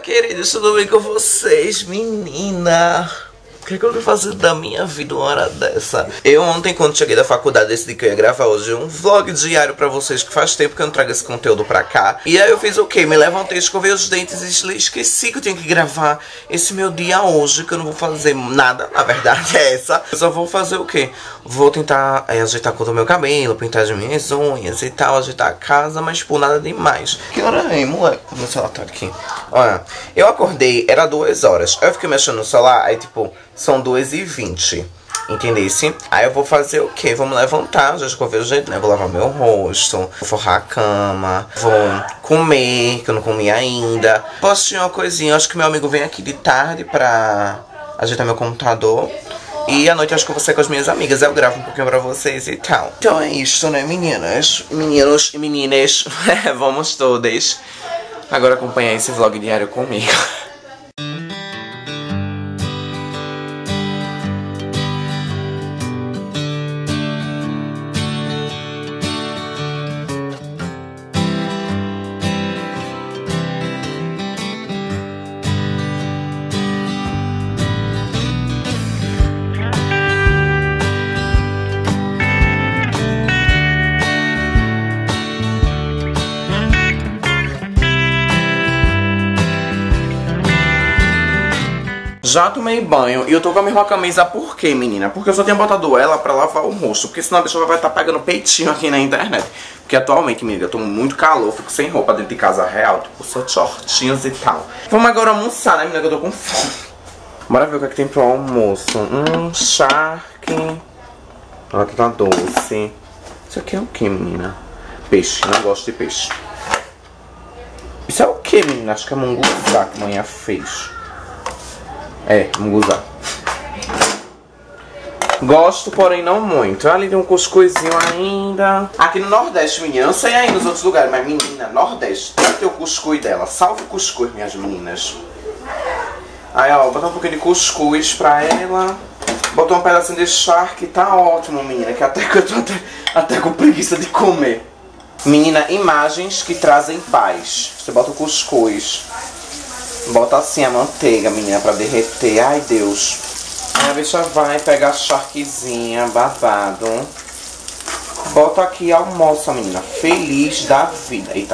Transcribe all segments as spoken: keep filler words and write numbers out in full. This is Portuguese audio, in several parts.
queridos, tudo bem com vocês? Menina, o que é que eu tô fazendo da minha vida uma hora dessa? Eu ontem, quando cheguei da faculdade, decidi que eu ia gravar hoje um vlog diário pra vocês, que faz tempo que eu não trago esse conteúdo pra cá. E aí eu fiz o quê? Me levantei, escovei os dentes e esqueci que eu tinha que gravar esse meu dia hoje, que eu não vou fazer nada, na verdade é essa. Eu só vou fazer o quê? Vou tentar é, ajeitar a cor do meu cabelo, pintar as minhas unhas e tal, ajeitar a casa, mas por nada demais. Que hora é, moleque? Meu celular tá aqui. Olha, eu acordei, era duas horas. Eu fiquei mexendo no celular, aí tipo, são duas e vinte. Entendesse? Aí eu vou fazer o quê? Vou me levantar, já escovei o jeito, né? Vou lavar meu rosto, vou forrar a cama, vou comer, que eu não comi ainda. Vou assistir uma coisinha, acho que meu amigo vem aqui de tarde pra ajeitar meu computador. E à noite acho que eu vou sair com as minhas amigas, eu gravo um pouquinho pra vocês e tal. Então é isso, né, meninas? Meninos e meninas, vamos todas agora acompanhar esse vlog diário comigo. Já tomei banho e eu tô com a mesma camisa por quê, menina? Porque eu só tinha botado ela pra lavar o rosto. Porque senão a pessoa vai estar tá pegando peitinho aqui na internet. Porque atualmente, menina, eu tô muito calor, fico sem roupa dentro de casa real. Tipo, só shortinhos e tal. Vamos agora almoçar, né, menina? Que eu tô com fome. Bora ver o que é que tem pro almoço. Hum, charque. Ela tá doce. Isso aqui é o que, menina? Peixe, não gosto de peixe. Isso é o que, menina? Acho que é munguzá que a manhã fez. É, munguzá. Gosto, porém não muito. Ali tem um cuscuzinho ainda. Aqui no Nordeste, menina, não sei aí nos outros lugares, mas menina, Nordeste, tem que ter o cuscuz dela. Salve o cuscuz, minhas meninas. Aí, ó, botar um pouquinho de cuscuz pra ela. Botou um pedacinho de charque, tá ótimo, menina. Que até que eu tô até, até com preguiça de comer. Menina, imagens que trazem paz. Você bota o cuscuz. Bota assim a manteiga, menina, pra derreter. Ai, Deus. Aí a bicha vai pegar a charquezinha, babado. Bota aqui e almoça, menina. Feliz da vida. Eita.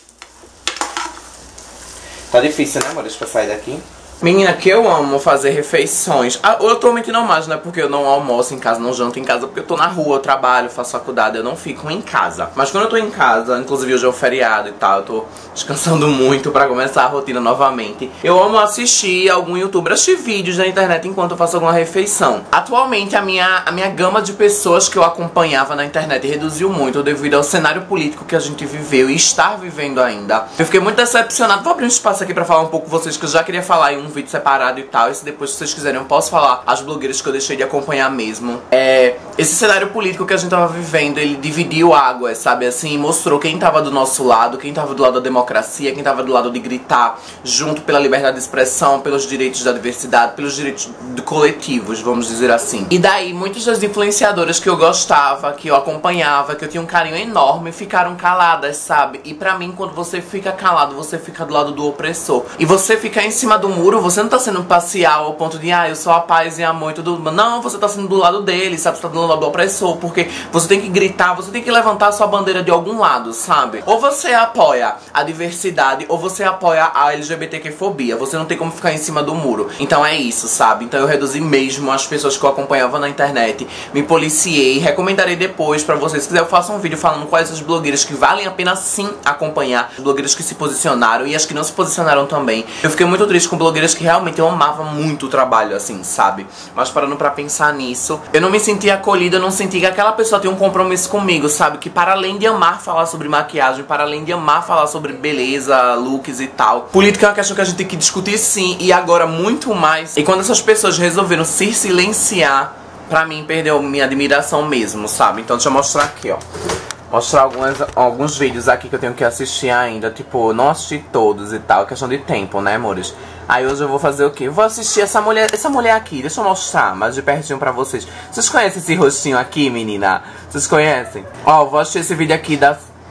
Tá difícil, né, amor? Pra sair daqui. Menina, que eu amo fazer refeições. Ah, eu atualmente não mais, né? Porque eu não almoço em casa, não janto em casa. Porque eu tô na rua, eu trabalho, faço faculdade, eu não fico em casa. Mas quando eu tô em casa, inclusive hoje é o feriado e tal, eu tô descansando muito pra começar a rotina novamente. Eu amo assistir algum youtuber, assistir vídeos na internet enquanto eu faço alguma refeição. Atualmente a minha, a minha gama de pessoas que eu acompanhava na internet reduziu muito devido ao cenário político que a gente viveu e está vivendo ainda. Eu fiquei muito decepcionado. Vou abrir um espaço aqui pra falar um pouco com vocês, que eu já queria falar em um vídeo separado e tal, e se depois, se vocês quiserem, eu posso falar as blogueiras que eu deixei de acompanhar mesmo. É, esse cenário político que a gente tava vivendo, ele dividiu águas, sabe, assim, mostrou quem tava do nosso lado, quem tava do lado da democracia, quem tava do lado de gritar junto pela liberdade de expressão, pelos direitos da diversidade, pelos direitos de coletivos, vamos dizer assim. E daí, muitas das influenciadoras que eu gostava, que eu acompanhava, que eu tinha um carinho enorme, ficaram caladas, sabe? E pra mim, quando você fica calado, você fica do lado do opressor. E você ficar em cima do muro, você não tá sendo parcial ao ponto de, ah, eu sou a paz e amor e tudo. Não, você tá sendo do lado dele, sabe? Você tá do lado do opressor, porque você tem que gritar, você tem que levantar a sua bandeira de algum lado, sabe? Ou você apoia a diversidade, ou você apoia a L G B T Q fobia. Você não tem como ficar em cima do muro. Então é isso, sabe? Então eu reduzi mesmo as pessoas que eu acompanhava na internet, me policiei, recomendarei depois pra vocês. Se quiser eu faço um vídeo falando quais as blogueiras que valem a pena sim acompanhar, as blogueiras que se posicionaram e as que não se posicionaram também. Eu fiquei muito triste com blogueiras que realmente eu amava muito o trabalho, assim, sabe? Mas parando pra pensar nisso, eu não me senti acolhida, eu não senti que aquela pessoa tem um compromisso comigo, sabe? Que para além de amar falar sobre maquiagem, para além de amar falar sobre beleza, looks e tal, política é uma questão que a gente tem que discutir sim, e agora muito mais. E quando essas pessoas resolveram se silenciar, pra mim perdeu minha admiração mesmo, sabe? Então deixa eu mostrar aqui, ó. Mostrar algumas, alguns vídeos aqui que eu tenho que assistir ainda. Tipo, não assisti todos e tal. Questão de tempo, né, amores? Aí hoje eu vou fazer o quê? Eu vou assistir essa mulher, essa mulher aqui. Deixa eu mostrar mais de pertinho pra vocês. Vocês conhecem esse rostinho aqui, menina? Vocês conhecem? Ó, eu vou assistir esse vídeo aqui da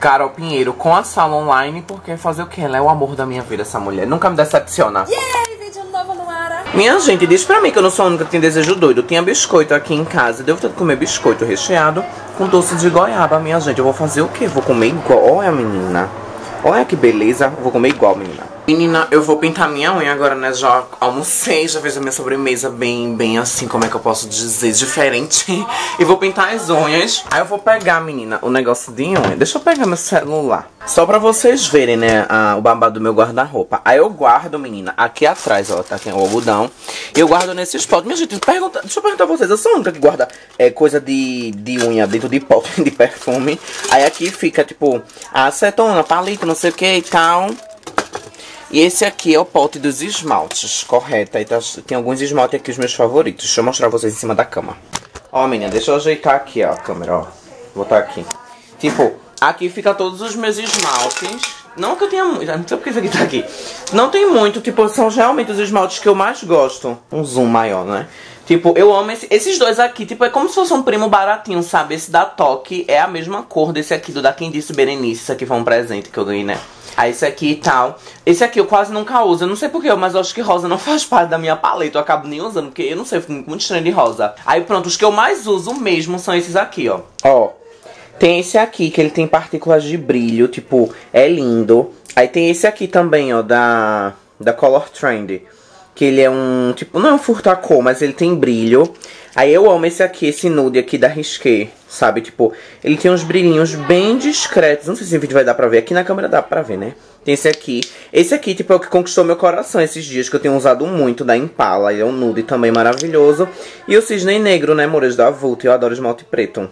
Carol Pinheiro com a sala online, porque fazer o que? Ela é o amor da minha vida, essa mulher. Nunca me decepciona. Yay, vídeo novo no ar. Minha gente, diz pra mim que eu não sou a única que tem desejo doido. Tinha biscoito aqui em casa. Devo ter que comer biscoito recheado com doce de goiaba, minha gente. Eu vou fazer o quê? Vou comer igual. Olha, menina. Olha que beleza. Vou comer igual, menina. Menina, eu vou pintar minha unha agora, né? Já almocei, já fiz a minha sobremesa bem, bem assim, como é que eu posso dizer? Diferente. E vou pintar as unhas. Aí eu vou pegar, menina, o negócio de unha. Deixa eu pegar meu celular. Só pra vocês verem, né, a, o babado do meu guarda-roupa. Aí eu guardo, menina, aqui atrás, ó, tá aqui o algodão. E eu guardo nesses potes. Minha gente, pergunta, deixa eu perguntar a vocês. Eu sou a única que guarda é, coisa de, de unha dentro de pote, de perfume. Aí aqui fica, tipo, a acetona, palito, não sei o que e tal. E esse aqui é o pote dos esmaltes, correto? Aí tá, tem alguns esmaltes aqui, os meus favoritos. Deixa eu mostrar pra vocês em cima da cama. Ó, menina, deixa eu ajeitar aqui, ó, a câmera, ó. Vou botar aqui. Tipo, aqui fica todos os meus esmaltes. Não que eu tenha muito, não sei porque isso aqui tá aqui. Não tem muito, tipo, são realmente os esmaltes que eu mais gosto. Um zoom maior, né? Tipo, eu amo esse, esses dois aqui, tipo, é como se fosse um primo baratinho, sabe? Esse da Toque é a mesma cor desse aqui, do da Quem Disse Berenice. Esse aqui foi um presente que eu ganhei, né? Aí esse aqui e tal. Esse aqui eu quase nunca uso. Eu não sei porquê, mas eu acho que rosa não faz parte da minha paleta. Eu acabo nem usando, porque eu não sei, eu fico muito estranho de rosa. Aí pronto, os que eu mais uso mesmo são esses aqui, ó. Ó, tem esse aqui, que ele tem partículas de brilho, tipo, é lindo. Aí tem esse aqui também, ó, da, da Color Trend. Que ele é um, tipo, não é um furta-cor, mas ele tem brilho. Aí eu amo esse aqui, esse nude aqui da Risqué, sabe? Tipo, ele tem uns brilhinhos bem discretos. Não sei se o vídeo vai dar pra ver. Aqui na câmera dá pra ver, né? Tem esse aqui. Esse aqui, tipo, é o que conquistou meu coração esses dias, que eu tenho usado muito, da Impala. Ele é um nude também maravilhoso. E o cisne negro, né, amores, da Vult. Eu adoro esmalte preto.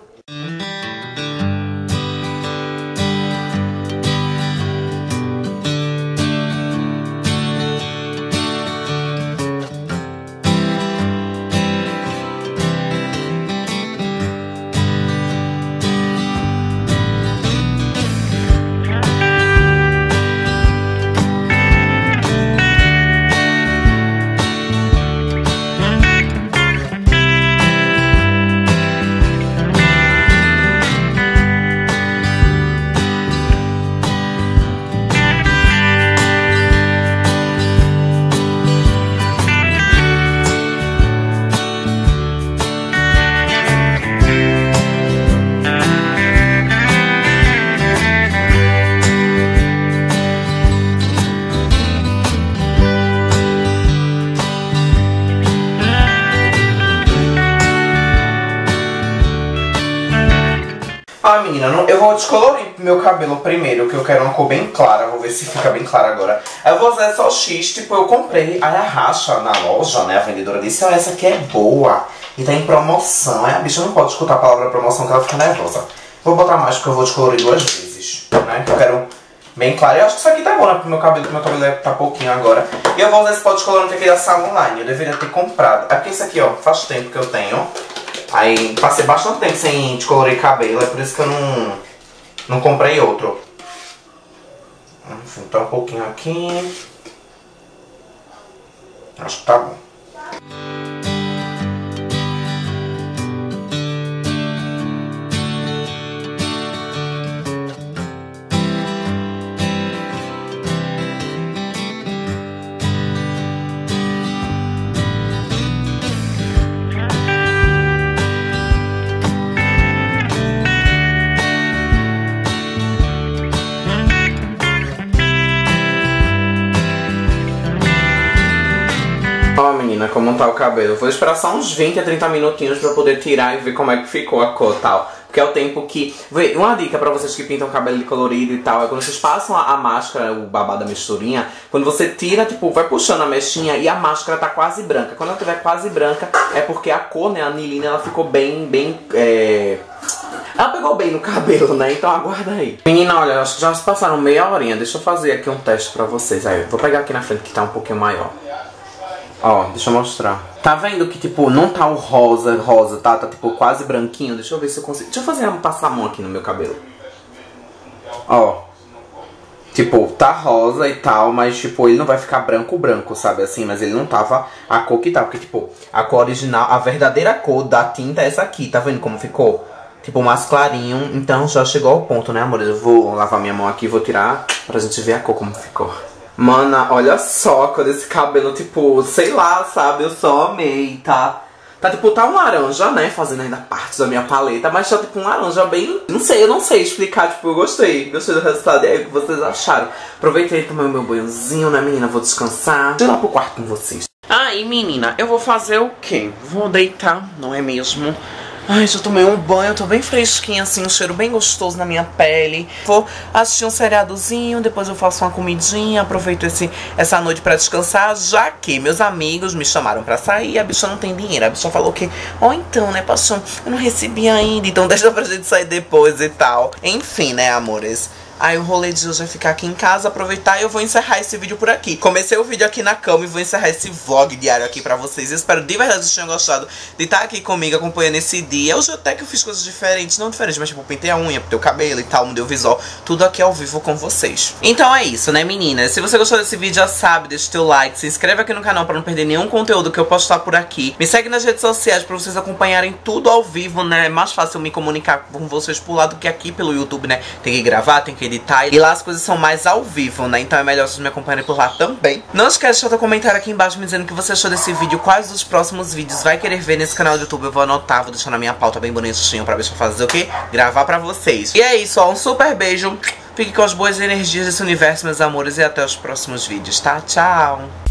Ah, menina, não, eu vou descolorir meu cabelo primeiro, que eu quero uma cor bem clara. Vou ver se fica bem clara agora. Aí eu vou usar só X, tipo, eu comprei. Aí a Racha na loja, né, a vendedora disse, ó, essa aqui é boa e tá em promoção. Aí a bicha não pode escutar a palavra promoção que ela fica nervosa. Vou botar mais porque eu vou descolorir duas vezes, né, que eu quero bem claro. Eu acho que isso aqui tá bom, né, pro meu cabelo, porque meu cabelo tá pouquinho agora. E eu vou usar esse pó descolorante aqui da Sala Online. Eu deveria ter comprado. É porque esse aqui, ó, faz tempo que eu tenho. Aí passei bastante tempo sem descolorir cabelo, é por isso que eu não, não comprei outro. Vou juntar um pouquinho aqui. Acho que tá bom. Ó, menina, como tá o cabelo. Vou esperar só uns vinte a trinta minutinhos pra poder tirar e ver como é que ficou a cor e tal. Porque é o tempo que... Vê, uma dica pra vocês que pintam cabelo de colorido e tal, é quando vocês passam a, a máscara, o babado da misturinha, quando você tira, tipo, vai puxando a mechinha e a máscara tá quase branca. Quando ela tiver quase branca, é porque a cor, né, a anilina, ela ficou bem, bem, é... Ela pegou bem no cabelo, né? Então aguarda aí. Menina, olha, acho que já se passaram meia horinha. Deixa eu fazer aqui um teste pra vocês. Aí, vou pegar aqui na frente que tá um pouquinho maior. Ó, deixa eu mostrar. Tá vendo que, tipo, não tá o rosa, rosa, tá? Tá, tipo, quase branquinho. Deixa eu ver se eu consigo... Deixa eu fazer, passar a mão aqui no meu cabelo. Ó. Tipo, tá rosa e tal, mas, tipo, ele não vai ficar branco, branco, sabe? Assim, mas ele não tava a cor que tá. Porque, tipo, a cor original, a verdadeira cor da tinta é essa aqui. Tá vendo como ficou? tipo, mais clarinho. Então já chegou ao ponto, né, amores? Eu vou lavar minha mão aqui e vou tirar pra gente ver a cor como ficou. Mana, olha só a cor desse cabelo, tipo, sei lá, sabe? Eu só amei, tá? Tá tipo, tá um laranja, né? Fazendo ainda parte da minha paleta, mas tá tipo um laranja bem... Não sei, eu não sei explicar, tipo, eu gostei. Gostei do resultado, e aí o que vocês acharam? Aproveitei também o meu banhozinho, né, menina? Vou descansar. Deixa eu ir lá pro quarto com vocês. Aí, menina, eu vou fazer o quê? Vou deitar, não é mesmo? Ai, já tomei um banho, tô bem fresquinha assim, um cheiro bem gostoso na minha pele. Vou assistir um seriadozinho, depois eu faço uma comidinha, aproveito esse, essa noite pra descansar, já que meus amigos me chamaram pra sair e a bicha não tem dinheiro. A bicha falou que, ó, oh, então, né, paixão, eu não recebi ainda, então deixa pra gente sair depois e tal. Enfim, né, amores? Aí o rolê de hoje vai ficar aqui em casa, aproveitar e eu vou encerrar esse vídeo por aqui. Comecei o vídeo aqui na cama e vou encerrar esse vlog diário aqui pra vocês. Eu espero de verdade que vocês tenham gostado de estar aqui comigo acompanhando esse dia. Hoje até que eu fiz coisas diferentes, não diferentes, mas tipo, pintei a unha, pintei o cabelo e tal, mudei o visual. Tudo aqui ao vivo com vocês. Então é isso, né, meninas? Se você gostou desse vídeo, já sabe, deixa o teu like, se inscreve aqui no canal pra não perder nenhum conteúdo que eu postar por aqui. Me segue nas redes sociais pra vocês acompanharem tudo ao vivo, né? É mais fácil eu me comunicar com vocês por lá do que aqui pelo YouTube, né? Tem que gravar, tem que editar. E lá as coisas são mais ao vivo, né? Então é melhor vocês me acompanharem por lá também. Não esquece de deixar teu comentário aqui embaixo me dizendo o que você achou desse vídeo, quais dos próximos vídeos vai querer ver nesse canal do YouTube. Eu vou anotar, vou deixar na minha pauta bem bonitinho pra deixar fazer o quê? Gravar pra vocês. E é isso, ó, um super beijo. Fique com as boas energias desse universo, meus amores, e até os próximos vídeos, tá? Tchau!